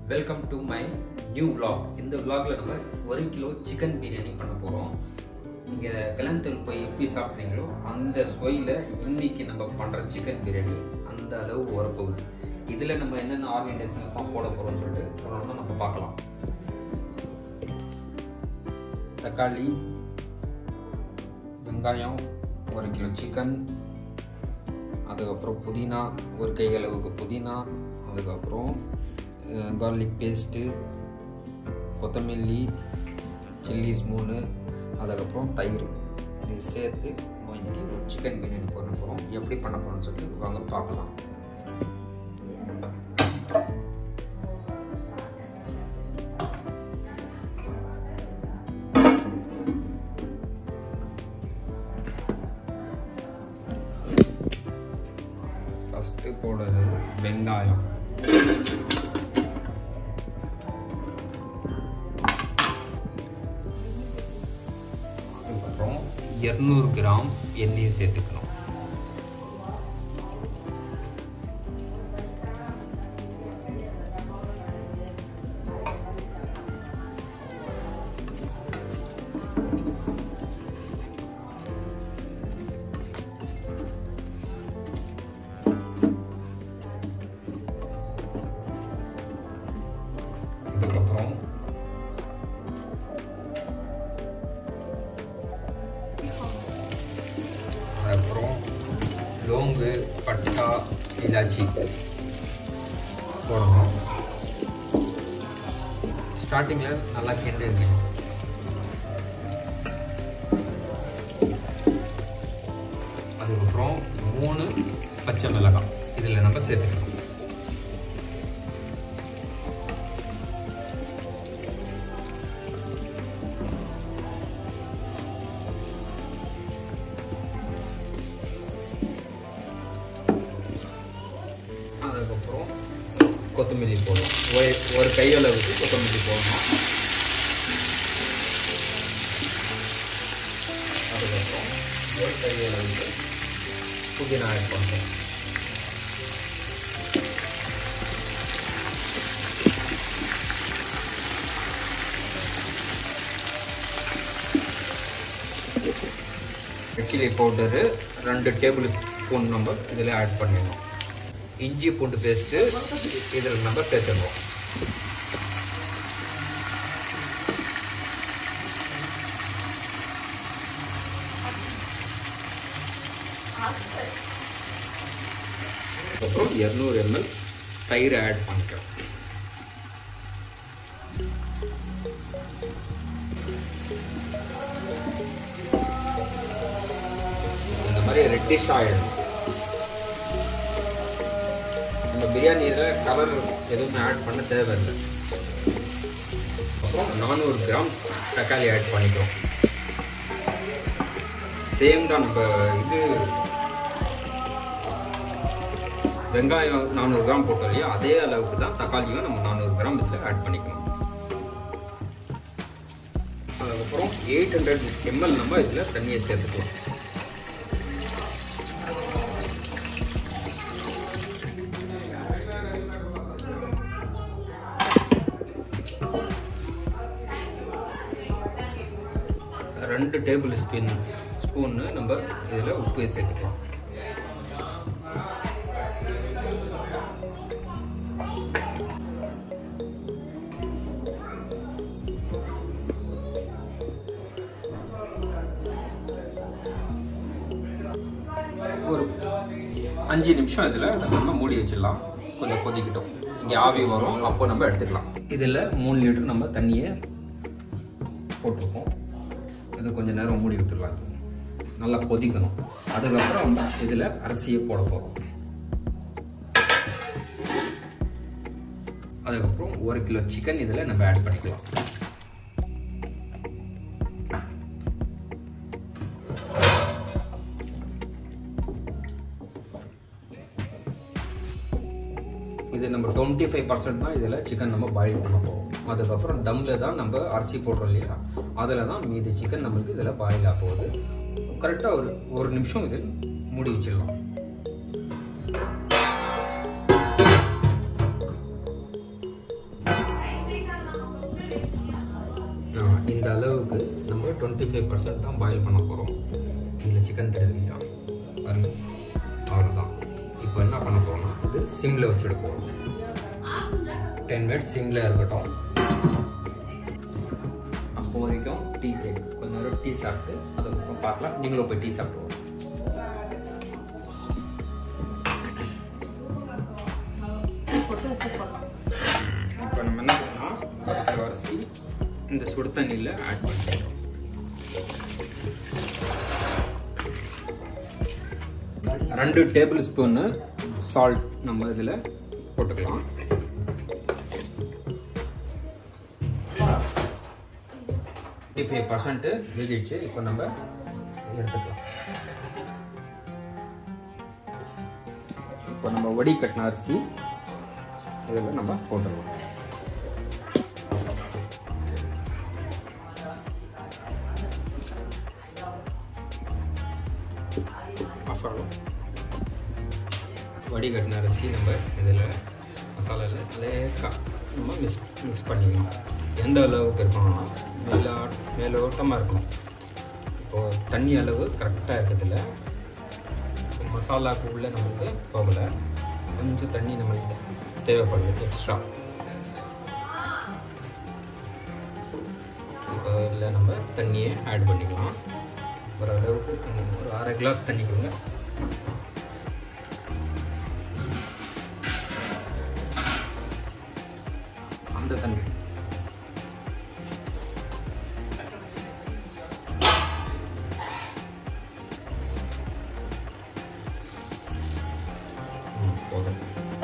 Welcome to my new vlog. இந்த vlogல நம்ம 1 கிலோ சிக்கன் பிரியாணி பண்ண போகிறோம். நீங்கள் கல்யாணத்தில் போய் எப்படி சாப்பிட்றீங்களோ அந்த சுவையில் இன்னைக்கு நம்ம பண்ணுற சிக்கன் பிரியாணி அந்த அளவு வரப்போகுது. இதில் நம்ம என்னென்ன ஆர்கனைசேஷன் போட போகிறோம்னு சொல்லிட்டு சொல்லணும்னா நம்ம பார்க்கலாம். தக்காளி, வெங்காயம், 1 கிலோ சிக்கன், அதுக்கப்புறம் புதினா, 1 கை அளவுக்கு புதினா, அதுக்கப்புறம் கார்லிக் பேஸ்ட்டு, கொத்தமல்லி, சில்லிஸ் 3, அதுக்கப்புறம் தயிர். இது சேர்த்து இன்னைக்கு ஒரு சிக்கன் பிரியாணி பண்ண போகிறோம். எப்படி பண்ண போகிறோம்னு சொல்லிட்டு வாங்க பார்க்கலாம். ஃபஸ்ட்டு போடுறது வெங்காயம். அதுக்கப்புறம் 200 கிராம் எண்ணெயை சேர்த்துக்கணும். அதுக்கப்புறம் லோங்கு, பட்டா, இலாச்சி போடணும். ஸ்டார்டிங்கில் நல்லா கிண்டுங்க. அதுக்கப்புறம் 3 பச்சை மிளகாய் இதில் நம்ம சேர்த்துக்கணும். அதுக்கப்புறம் கொத்தமல்லி போடணும். ஒரு கையளவுக்கு கொத்தமல்லி போடணும். அதுக்கப்புறம் 1 கையளவுக்கு புதினா ஆட் பண்ணுறோம். சில்லி பவுடரு 2 டேபிள் ஸ்பூன் நம்ம இதில் ஆட் பண்ணிடணும். இஞ்சி பூண்டு பேஸ்ட்டு இதில் நம்ம சேர்த்துடுவோம். அப்புறம் 200 ml தயிர் ஆட் பண்ணிக்கிறோம். இந்த மாதிரி ரெட்டிஷ் ஆகிடும். நம்ம பிரியாணியில் கலர் எதுவுமே ஆட் பண்ண தேவையில்லை. அப்புறம் 400 கிராம் தக்காளி ஆட் பண்ணிக்கிறோம். சேம் தான். நம்ம இது வெங்காயம் 400 கிராம் போட்டோம் இல்லையா, அதே அளவுக்கு தான் தக்காளியும் நம்ம 400 கிராம் இதில் ஆட் பண்ணிக்கணும். அதுக்கப்புறம் 800 ml நம்ம இதில் தண்ணியை சேர்த்துக்கலாம். ரெண்டு டேபிள் ஸ்பூன்னு நம்ம இதில் உப்பு சேர்த்துக்கலாம். ஒரு 5 நிமிஷம் இதில் நம்ம மூடி வச்சிடலாம். கொஞ்சம் கொதிக்கிட்டோம். இங்கே ஆவி வரும், அப்போ நம்ம எடுத்துக்கலாம். இதில் 3 லிட்டர் நம்ம தண்ணியை போட்டிருக்கோம். இது கொஞ்சம் நேரம் மூடி விட்டுடலாம். நல்லா கொதிக்கணும். அதுக்கப்புறம் நம்ம இதில் அரிசியை போட போகிறோம். அதுக்கப்புறம் 1 கிலோ சிக்கன் இதில் நம்ம ஆட் பண்ணிக்கலாம். இது நம்ம 25% தான் இதில் சிக்கன் நம்ம பாயில் பண்ண போகிறோம். அதுக்கப்புறம் தம்மில் தான் நம்ம அரிசி போடுறோம் இல்லையா, அதில் தான் மீதி சிக்கன் நம்மளுக்கு இதில் பாயில் ஆக போகுது. கரெக்டாக ஒரு நிமிஷம் இதில் மூடி வச்சிடலாம். 25% தான் பாயில் பண்ண போகிறோம். இதில் சிக்கன் தெரியுது இல்லையா பாருங்க, அவ்வளோதான். இப்போ என்ன பண்ண போகிறோம்னா இது சிம்மில் வச்சுட போகிறோம். 10 மினிட்ஸ் சிம்மில் இருக்கட்டும். அப்போ வரைக்கும் டீ பிரேக், கொஞ்ச நேரம் டீ சாப்பிட்டு அதுக்கப்புறம் பார்க்கலாம். நீங்களும் போய் டீ சாப்பிடுவோம். இப்போ நம்ம என்ன பண்ணலாம், அரிசி இந்த சுடு தண்ணியில் ஆட் பண்ணிடுறோம். 2 டேபிள் ஸ்பூன்னு சால்ட் நம்ம இதில் போட்டுக்கலாம். 55% வேகிடுச்சு. இப்போ நம்ம எடுத்துக்கலாம். இப்போ நம்ம வடி கட்டின அரிசி இதில் நம்ம போட்டுடலாம். மசாலா வடிகட்டின அரிசி நம்ம இதில் மசாலாவில் லேக்காக நம்ம மிக்ஸ் பண்ணிக்கணும். எந்த அளவுக்கு இருக்கணும்னா மேலோட்டமாக இருக்கணும். இப்போது தண்ணி அளவு கரெக்டாக இருக்கிறதுல மசாலாவுக்கு உள்ளே நம்மளுக்கு போகலை, கொஞ்சம் தண்ணி நம்மளுக்கு தேவைப்படுது எக்ஸ்ட்ரா. இப்போ இதில் நம்ம தண்ணியை ஆட் பண்ணிக்கலாம். ஒரு அளவுக்கு ஒரு 1/2 கிளாஸ் தண்ணி கொடுங்க. அந்த தண்ணி போதும்.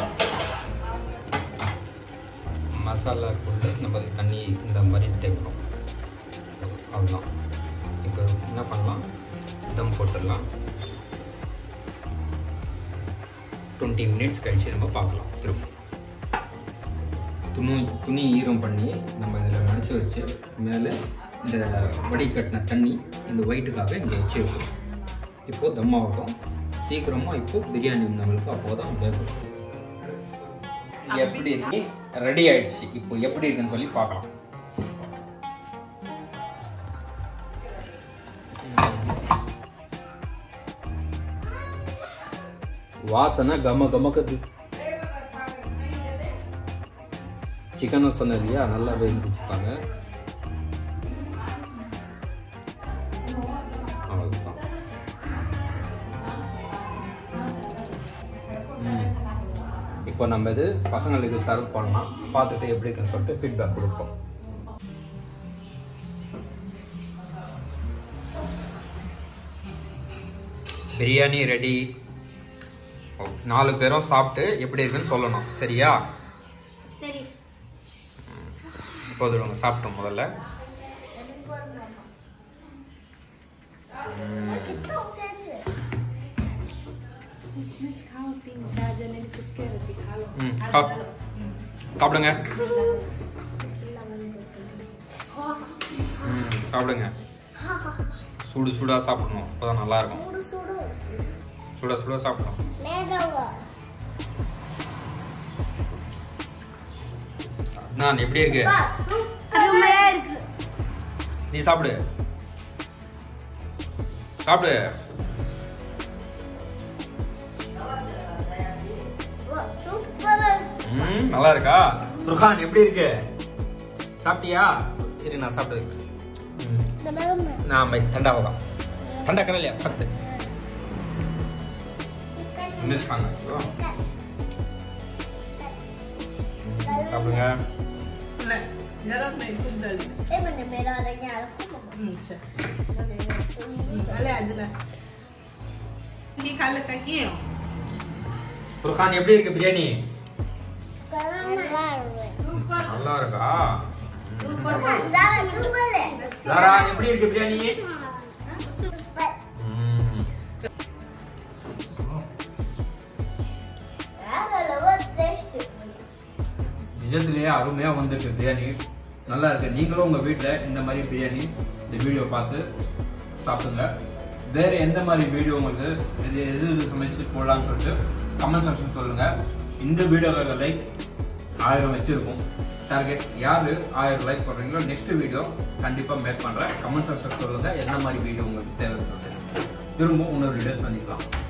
மசாலாக்குள்ள நம்ம தண்ணி இந்த மாதிரி தேக்கணும். அவ்வளோதான். இப்போ என்ன பண்ணலாம், தம் போட்டுடலாம். 20 மினிட்ஸ் கழிச்சு நம்ம பார்க்கலாம். திரும்ப துணி ஈரம் பண்ணி நம்ம இதில் நனைச்சி வச்சு மேலே இந்த வடிகட்டின தண்ணி இந்த ஒயிட்டுக்காக இங்கே வச்சு வைக்கணும். இப்போது தம் ஆகட்டும். சீக்கிரமாக இப்போது பிரியாணி நம்மளுக்கு அப்போது தான் வேகும். எப்படி இருக்கு, ரெடி ஆயிடுச்சு. இப்போ எப்படி இருக்குன்னு சொல்லி பார்க்கலாம். வாசனை கம கமக்குது. சிக்கனை சொன்ன இல்லையா, நல்லா வேண்டிச்சுப்பாங்க. அவ்வளோதான். இப்போ நம்ம இது பசங்களுக்கு சர்வ் பண்ணலாம். பார்த்துட்டு எப்படி இருக்குன்னு சொல்லிட்டு ஃபீட்பேக் கொடுப்போம். பிரியாணி ரெடி. 4 பேரும் சாப்பிட்டு எப்படி இருக்குன்னு சொல்லணும். சரியா? சரி. இப்போது நாங்கள் சாப்பிட்டோம். முதல்ல சாப்பிடுங்க. சாப்பிடுங்க. சூடு சூடா சாப்பிடணும், அப்பதான் நல்லா இருக்கும். சுட சுட சாப்பிடணும். நான் எப்படி இருக்கு? நீ சாப்பிடு சாப்பிடு. நல்லா இருக்கா? ஃபுர்கான் எப்படி இருக்கு? சாப்பிட்டியா? இரு நான் சாப்பிட்டு நான் ठंडा होगा. ठंडा कर लिया फक्त मिर्च खाना சாப்பிடுங்க. गरम नहीं खुद डाल ए मैंने मेरा वाला यार अच्छा डाले आज ना ये खा लेता क्यों? ஃபுர்கான் எப்படி இருக்கு பிரியாணி? சூப்பர். நல்லா இருக்கா? சூப்பர். லாரா எப்படி இருக்கு பிரியாணி? நிஜத்திலேயே அருமையா வந்திருக்கு பிரியாணி. நல்லா இருக்கு. நீங்களும் உங்க வீட்டில் இந்த மாதிரி பிரியாணி இந்த வீடியோ பார்த்து சாப்பிடுங்க. வேற எந்த மாதிரி வீடியோ உங்களுக்கு எது சமைச்சு போடலாம்னு சொல்லிட்டு கமெண்ட் செக்ஷன் சொல்லுங்க. இந்த வீடியோவை லைக் 1000 வச்சுருக்கோம் டார்கெட். யார் 1000 லைக் பண்ணுறீங்களோ நெக்ஸ்ட் வீடியோ கண்டிப்பாக மேக் பண்ணுறேன். கமெண்ட் செக்ஷன் சொல்லுங்கள் என்ன மாதிரி வீடியோ உங்களுக்கு தேவைப்படுது. திரும்ப இன்னொரு வீடியோ பண்ணிக்கலாம்.